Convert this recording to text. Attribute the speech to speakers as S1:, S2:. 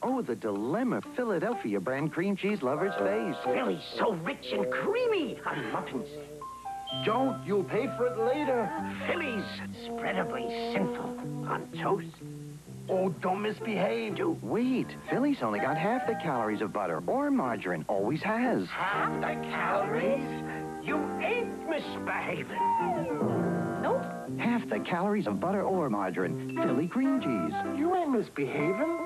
S1: Oh, the dilemma Philadelphia brand cream cheese lovers face.
S2: Philly's so rich and creamy on muffins.
S1: Don't. You'll pay for it later.
S2: Philly's spreadably sinful on toast.
S1: Oh, don't misbehave. Wait. Philly's only got half the calories of butter or margarine. Always has.
S2: Half the calories? You ain't misbehaving.
S3: Nope.
S1: Half the calories of butter or margarine. Philly cream cheese.
S2: You ain't misbehaving.